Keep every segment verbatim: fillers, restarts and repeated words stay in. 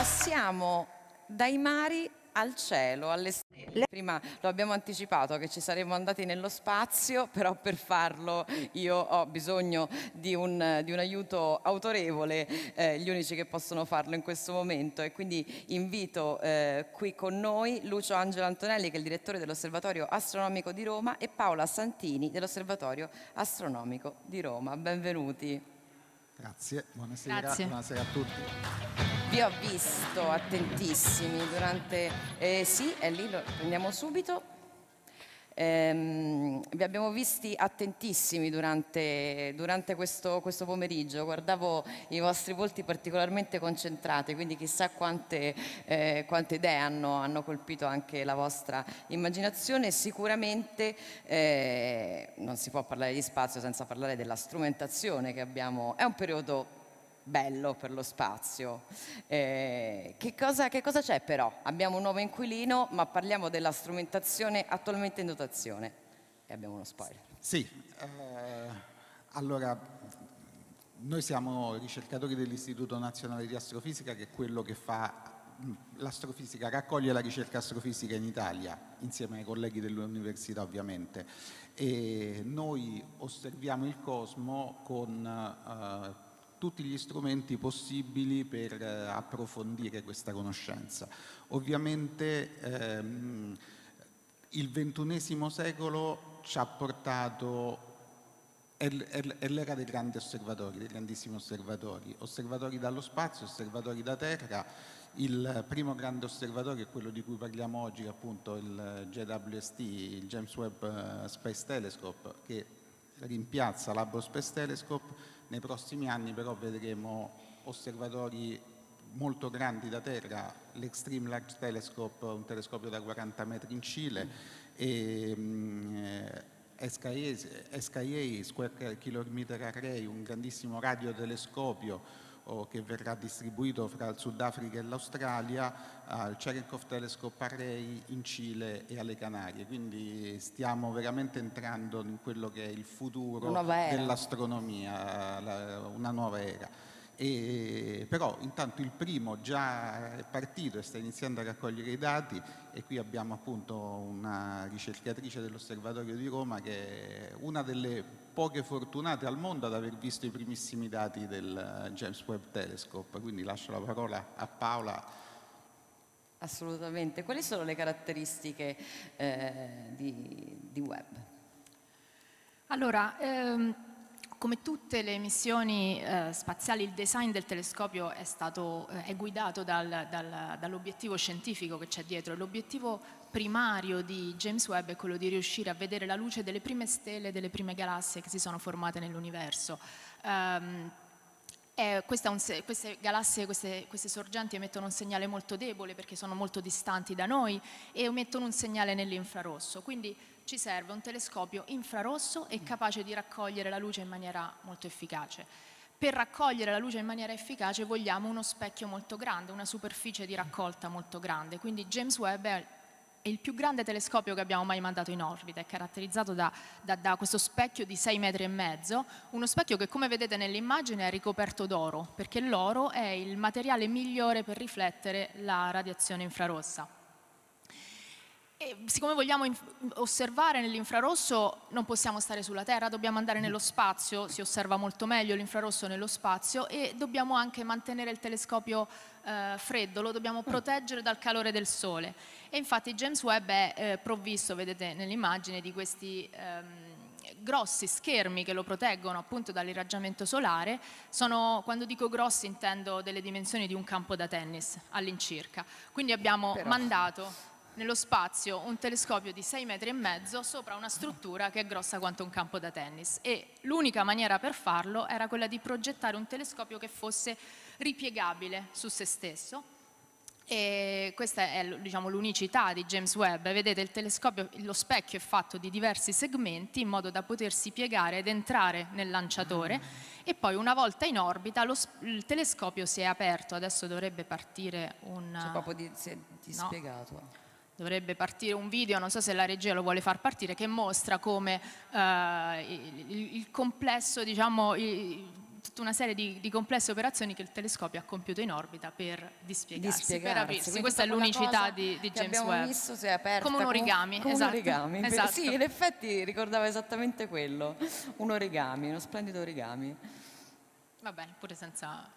Passiamo dai mari al cielo, alle stelle. Prima lo abbiamo anticipato che ci saremmo andati nello spazio, però per farlo io ho bisogno di un, di un aiuto autorevole, eh, gli unici che possono farlo in questo momento, e quindi invito eh, qui con noi Lucio Angelo Antonelli, che è il direttore dell'Osservatorio Astronomico di Roma, e Paola Santini dell'Osservatorio Astronomico di Roma. Benvenuti. Grazie, buonasera, Grazie. buonasera a tutti. Vi ho visto attentissimi durante... Eh, sì, è lì, lo prendiamo subito. Ehm, vi abbiamo visti attentissimi durante, durante questo, questo pomeriggio. Guardavo i vostri volti particolarmente concentrati, quindi chissà quante, eh, quante idee hanno, hanno colpito anche la vostra immaginazione. Sicuramente eh, non si può parlare di spazio senza parlare della strumentazione che abbiamo. È un periodo bello per lo spazio. Eh, che cosa, che cosa c'è però? Abbiamo un nuovo inquilino, ma parliamo della strumentazione attualmente in dotazione. E abbiamo uno spoiler. Sì, eh, allora noi siamo ricercatori dell'Istituto Nazionale di Astrofisica, che è quello che fa l'astrofisica, raccoglie la ricerca astrofisica in Italia, insieme ai colleghi dell'università ovviamente. E noi osserviamo il cosmo con eh, tutti gli strumenti possibili per eh, approfondire questa conoscenza. Ovviamente ehm, il ventunesimo secolo ci ha portato, è, è, è l'era dei grandi osservatori, dei grandissimi osservatori, osservatori dallo spazio, osservatori da terra. Il primo grande osservatorio è quello di cui parliamo oggi, appunto il J W S T, il James Webb Space Telescope, che rimpiazza l'Hubble Space Telescope. Nei prossimi anni però vedremo osservatori molto grandi da terra, l'Extreme Large Telescope, un telescopio da quaranta metri in Cile, e um, S K A, S K A, Square Kilometer Array, un grandissimo radiotelescopio oh, che verrà distribuito fra il Sudafrica e l'Australia, al Cherenkov Telescope Array in Cile e alle Canarie. Quindi stiamo veramente entrando in quello che è il futuro dell'astronomia, una nuova era. E, però intanto il primo già è partito e sta iniziando a raccogliere i dati, e qui abbiamo appunto una ricercatrice dell'Osservatorio di Roma che è una delle poche fortunate al mondo ad aver visto i primissimi dati del James Webb Telescope, quindi lascio la parola a Paola. Assolutamente. Quali sono le caratteristiche eh, di, di Webb? Allora, ehm, come tutte le missioni eh, spaziali, il design del telescopio è stato eh, è guidato dal, dal, dall'obiettivo scientifico che c'è dietro. L'obiettivo primario di James Webb è quello di riuscire a vedere la luce delle prime stelle, delle prime galassie che si sono formate nell'universo. Um, Eh, un, queste galassie, queste, queste sorgenti emettono un segnale molto debole perché sono molto distanti da noi e emettono un segnale nell'infrarosso, quindi ci serve un telescopio infrarosso e capace di raccogliere la luce in maniera molto efficace. Per raccogliere la luce in maniera efficace vogliamo uno specchio molto grande, una superficie di raccolta molto grande, quindi James Webb è il più grande telescopio che abbiamo mai mandato in orbita, è caratterizzato da, da, da questo specchio di sei metri e mezzo, uno specchio che, come vedete nell'immagine, è ricoperto d'oro, perché l'oro è il materiale migliore per riflettere la radiazione infrarossa. E siccome vogliamo osservare nell'infrarosso non possiamo stare sulla Terra, dobbiamo andare nello spazio, si osserva molto meglio l'infrarosso nello spazio, e dobbiamo anche mantenere il telescopio eh, freddo, lo dobbiamo proteggere dal calore del Sole. E infatti James Webb è eh, provvisto, vedete nell'immagine, di questi ehm, grossi schermi che lo proteggono appunto dall'irraggiamento solare. Sono, quando dico grossi intendo delle dimensioni di un campo da tennis all'incirca. Quindi abbiamo Però... mandato nello spazio un telescopio di sei metri e mezzo sopra una struttura che è grossa quanto un campo da tennis, e l'unica maniera per farlo era quella di progettare un telescopio che fosse ripiegabile su se stesso. E questa è, diciamo, l'unicità di James Webb. Vedete, il telescopio, lo specchio è fatto di diversi segmenti in modo da potersi piegare ed entrare nel lanciatore, e poi una volta in orbita lo, il telescopio si è aperto. Adesso dovrebbe partire un... C'è proprio di, si è dispiegato. No. Dovrebbe partire un video, non so se la regia lo vuole far partire, che mostra come eh, il, il complesso, diciamo, il, tutta una serie di, di complesse operazioni che il telescopio ha compiuto in orbita per dispiegarsi, dispiegarsi. per aprirsi. Quindi Questa è proprio l'unicità cosa di, di che James abbiamo Webb. visto si è aperta come un origami, come, esatto, un origami. esatto. Sì, in effetti ricordava esattamente quello, un origami, uno splendido origami. Va bene, pure senza...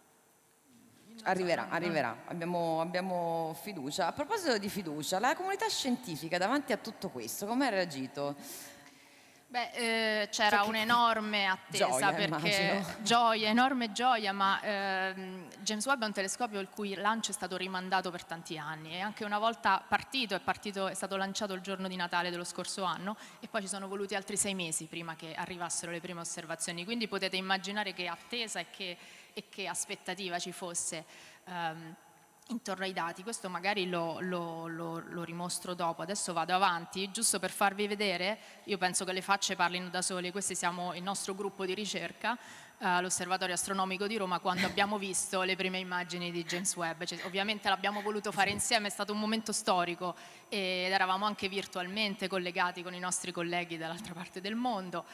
Arriverà, arriverà, abbiamo, abbiamo fiducia. A proposito di fiducia, la comunità scientifica davanti a tutto questo, come ha reagito? Beh, eh, c'era Cioè, che- un'enorme attesa, Gioia, perché immagino. gioia, enorme gioia, ma ehm, James Webb è un telescopio il cui lancio è stato rimandato per tanti anni, e anche una volta partito, è, partito, è stato lanciato il giorno di Natale dello scorso anno, e poi ci sono voluti altri sei mesi prima che arrivassero le prime osservazioni, quindi potete immaginare che attesa e che, e che aspettativa ci fosse ehm, intorno ai dati. Questo magari lo, lo, lo, lo rimostro dopo. Adesso vado avanti, giusto per farvi vedere. Io penso che le facce parlino da sole. Questi siamo il nostro gruppo di ricerca all'Osservatorio Astronomico di Roma, quando abbiamo visto le prime immagini di James Webb. Cioè, ovviamente l'abbiamo voluto fare insieme, è stato un momento storico, ed eravamo anche virtualmente collegati con i nostri colleghi dall'altra parte del mondo.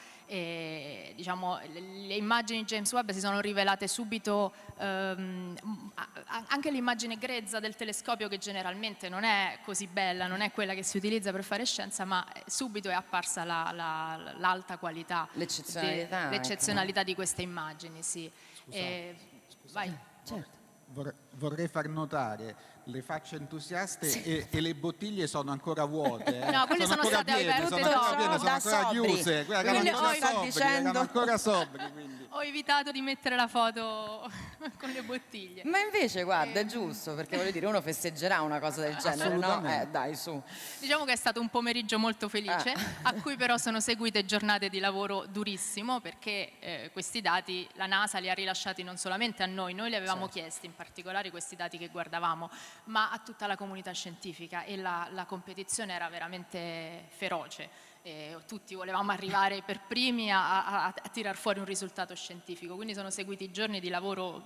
E, diciamo, le immagini di James Webb si sono rivelate subito, ehm, anche l'immagine grezza del telescopio, che generalmente non è così bella, non è quella che si utilizza per fare scienza, ma subito è apparsa la, la, l'alta qualità, L'eccezionalità, de, l'eccezionalità di queste immagini, sì. E, vai. Certo. Vorrei, vorrei far notare le facce entusiaste sì. e, e le bottiglie sono ancora vuote. Eh. No, quelle sono, sono state piene, aperte sono ancora, piene, sono da ancora sobri. chiuse. Guarda, Quindi erano ancora sta sobri, dicendo... erano ancora sobri, quindi. Ho evitato di mettere la foto con le bottiglie. Ma invece, guarda, è giusto, perché voglio dire, uno festeggerà una cosa del genere, no? Eh, dai, su. Diciamo che è stato un pomeriggio molto felice, Ah. a cui però sono seguite giornate di lavoro durissimo, perché eh, questi dati la NASA li ha rilasciati non solamente a noi, noi li avevamo Certo. chiesti, in particolare questi dati che guardavamo, ma a tutta la comunità scientifica, e la, la competizione era veramente feroce. E tutti volevamo arrivare per primi a, a, a tirar fuori un risultato scientifico, quindi sono seguiti giorni di lavoro,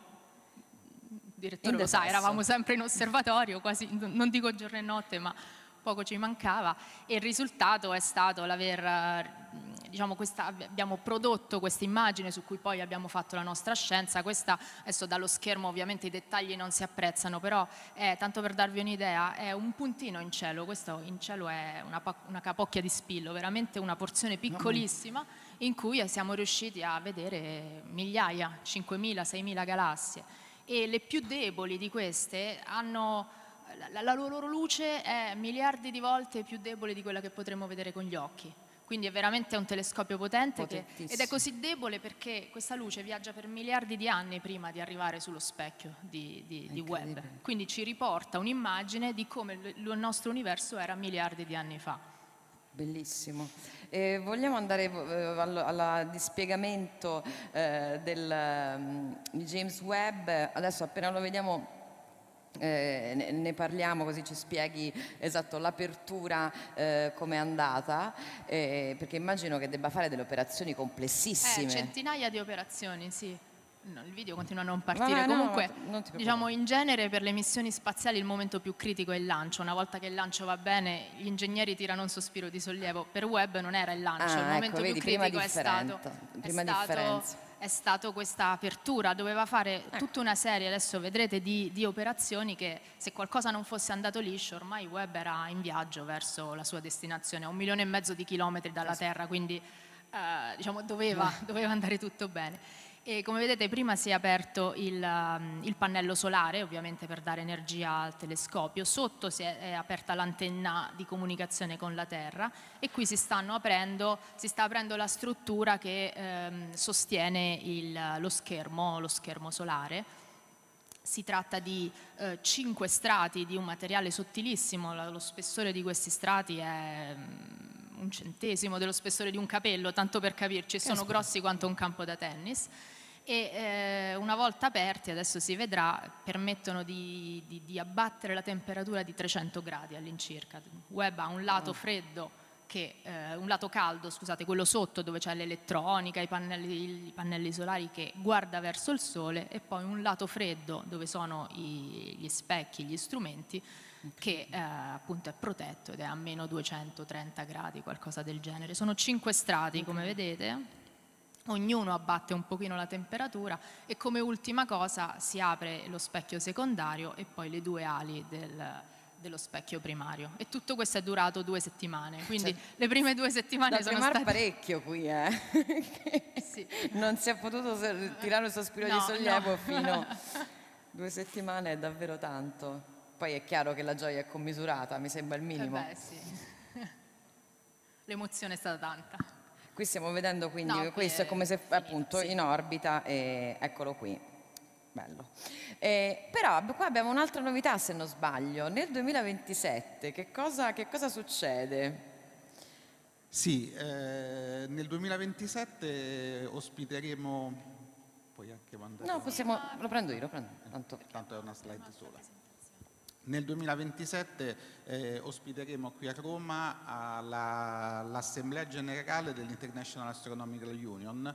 direttore lo sa, eravamo sempre in osservatorio, quasi, non dico giorno e notte, ma poco ci mancava, e il risultato è stato l'aver, diciamo, questa, abbiamo prodotto questa immagine su cui poi abbiamo fatto la nostra scienza. Questa, adesso dallo schermo ovviamente i dettagli non si apprezzano, però è, tanto per darvi un'idea, è un puntino in cielo. Questo in cielo è una, una capocchia di spillo, veramente una porzione piccolissima, in cui siamo riusciti a vedere migliaia, cinquemila, seimila galassie, e le più deboli di queste hanno... La, la loro luce è miliardi di volte più debole di quella che potremmo vedere con gli occhi. Quindi è veramente un telescopio potente, che, ed è così debole perché questa luce viaggia per miliardi di anni prima di arrivare sullo specchio di, di, di Webb. Quindi ci riporta un'immagine di come il nostro universo era miliardi di anni fa. Bellissimo. E vogliamo andare eh, al, al dispiegamento eh, del, um, di James Webb. Adesso appena lo vediamo Eh, ne, ne parliamo, così ci spieghi esatto l'apertura, eh, come è andata, eh, perché immagino che debba fare delle operazioni complessissime. Eh, centinaia di operazioni, sì. No, il video continua a non partire. Vabbè, no, Comunque, no, diciamo, in genere per le missioni spaziali il momento più critico è il lancio. Una volta che il lancio va bene, gli ingegneri tirano un sospiro di sollievo. Per Webb non era il lancio, ah, il momento ecco, più vedi, critico prima è stato, prima è stato differenza. è stato questa apertura. Doveva fare ecco. tutta una serie, adesso vedrete, di, di operazioni che, se qualcosa non fosse andato liscio, ormai Webb era in viaggio verso la sua destinazione, a un milione e mezzo di chilometri dalla esatto. Terra, quindi eh, diciamo, doveva, doveva andare tutto bene. E come vedete prima si è aperto il, um, il pannello solare, ovviamente per dare energia al telescopio, sotto si è, è aperta l'antenna di comunicazione con la Terra, e qui si, stanno aprendo, si sta aprendo la struttura che ehm, sostiene il, lo schermo, lo schermo solare. Si tratta di eh, cinque strati di un materiale sottilissimo, lo spessore di questi strati è um, un centesimo dello spessore di un capello, tanto per capirci, sono grossi quanto un campo da tennis. E eh, una volta aperti, adesso si vedrà, permettono di, di, di abbattere la temperatura di trecento gradi all'incirca. Webb ha un lato freddo, che, eh, un lato caldo, scusate, quello sotto dove c'è l'elettronica, i pannelli, i pannelli solari, che guarda verso il sole, e poi un lato freddo dove sono i, gli specchi, gli strumenti, che eh, appunto è protetto ed è a meno duecentotrenta gradi, qualcosa del genere. Sono cinque strati, come vedete. ognuno abbatte un pochino la temperatura e come ultima cosa si apre lo specchio secondario e poi le due ali del, dello specchio primario. E tutto questo è durato due settimane, quindi cioè, le prime due settimane sono state... parecchio qui, eh? Sì. Non si è potuto tirare un sospiro no, di sollievo no. fino a due settimane, è davvero tanto. Poi è chiaro che la gioia è commisurata, mi sembra il minimo. Eh beh, sì. L'emozione è stata tanta. Qui stiamo vedendo quindi, no, questo è come se finito, appunto sì. in orbita, e eccolo qui, bello. Eh, però qua abbiamo un'altra novità se non sbaglio, nel duemilaventisette che cosa, che cosa succede? Sì, eh, nel duemilaventisette ospiteremo, puoi anche mandare... No, possiamo, lo prendo io, lo prendo, tanto, tanto è una slide sola. Nel duemilaventisette eh, ospiteremo qui a Roma l'Assemblea Generale dell'International Astronomical Union,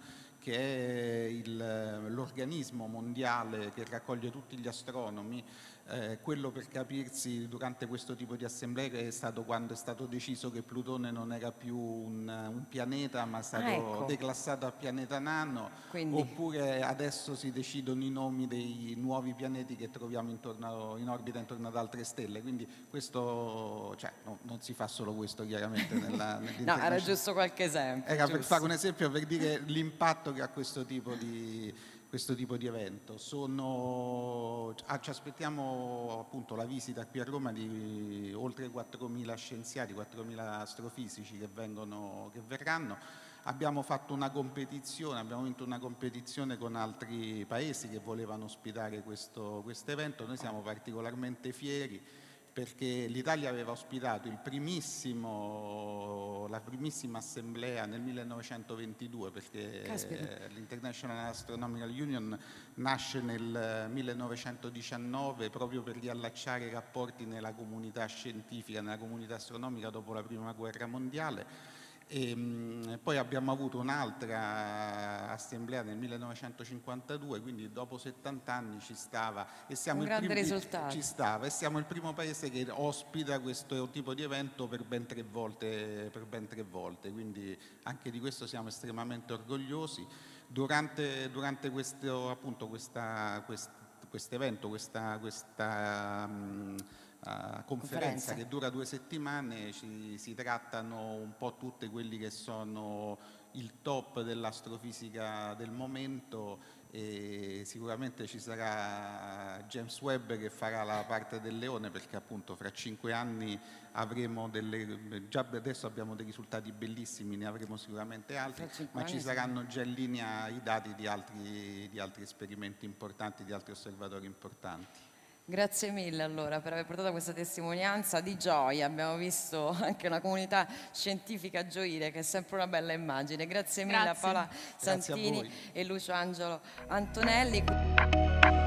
che è l'organismo mondiale che raccoglie tutti gli astronomi. Eh, quello, per capirsi, durante questo tipo di assemblee è stato quando è stato deciso che Plutone non era più un, un pianeta ma è stato ah, ecco. declassato a pianeta nano. Quindi. Oppure adesso si decidono i nomi dei nuovi pianeti che troviamo intorno, in orbita intorno ad altre stelle, quindi questo, cioè, no, non si fa solo questo chiaramente nella, no, era giusto qualche esempio. Era giusto. per fare un esempio, per dire l'impatto che ha questo tipo di questo tipo di evento. Sono, ah, ci aspettiamo appunto la visita qui a Roma di oltre quattromila scienziati, quattromila astrofisici che, vengono, che verranno. Abbiamo fatto una competizione, abbiamo vinto una competizione con altri paesi che volevano ospitare questo evento. Noi siamo particolarmente fieri perché l'Italia aveva ospitato il primissimo, la primissima assemblea nel millenovecentoventidue, perché l'International Astronomical Union nasce nel millenovecentodiciannove proprio per riallacciare i rapporti nella comunità scientifica, nella comunità astronomica dopo la Prima Guerra Mondiale. E, mh, poi abbiamo avuto un'altra assemblea nel millenovecentocinquantadue, quindi dopo settanta anni ci stava e siamo, un il grande primo, risultato. Ci stava, e siamo il primo paese che ospita questo tipo di evento per ben tre volte, per ben tre volte, quindi anche di questo siamo estremamente orgogliosi. Durante, durante questo, appunto, questa, quest, questo evento, questa, questa mh, Uh, conferenza, conferenza che dura due settimane, ci, si trattano un po' tutti quelli che sono il top dell'astrofisica del momento, e sicuramente ci sarà James Webb che farà la parte del leone, perché appunto fra cinque anni avremo delle, già adesso abbiamo dei risultati bellissimi, ne avremo sicuramente altri, ma ci saranno già in linea i dati di altri, di altri esperimenti importanti, di altri osservatori importanti. Grazie mille allora per aver portato questa testimonianza di gioia. Abbiamo visto anche una comunità scientifica gioire, che è sempre una bella immagine. Grazie mille. Grazie a Paola Santini a e Lucio Angelo Antonelli.